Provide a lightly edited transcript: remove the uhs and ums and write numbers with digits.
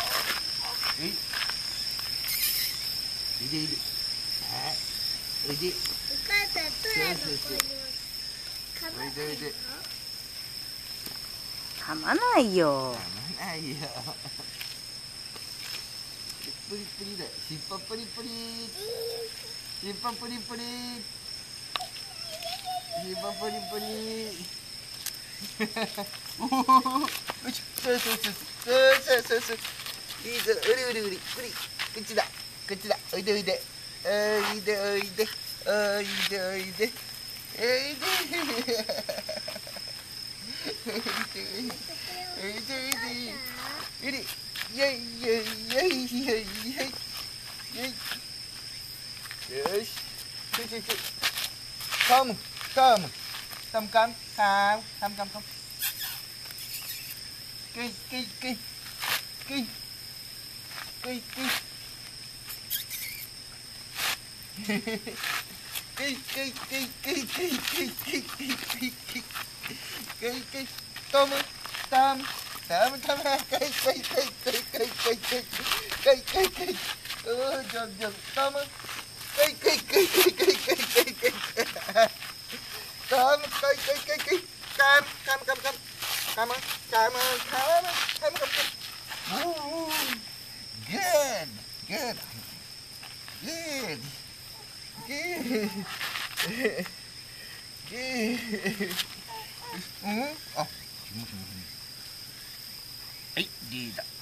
おいでおいで。おいで。 お母さんトラの子に噛まないの？ 噛まないよ。 噛まないよ。プリプリだよ。尻尾プリプリ。尻尾プリプリ。尻尾プリプリ。おお。よし。そうそうそうそうそう。いいぞ。うりうりうり。こっちだ。こっちだ。おいでおいで。おいでおいで。おいでおいで。おいで。おいでおいで。うり。よいよいよいよいよい。よし。Come, come, come, come, come, come, come, come. Cây, cây, cây, cây, cây, cây. Cây, cây, cây, cây, cây, cây, cây, cây, cây, cây, cây, cây. Tôm, tôm, tôm, tôm, cây, cây, cây, cây, cây, cây, cây, cây, cây, cây. Giật, giật, tôm, cây, cây, cây, cây, cây, cây, cây, cây. Cam, cây, cây, cây, cây, cam, cam, cam, cam, cam, cam, cam, cam, cam, cam. Ooh, good, good, good, good, good. Ah, はい、リーダー。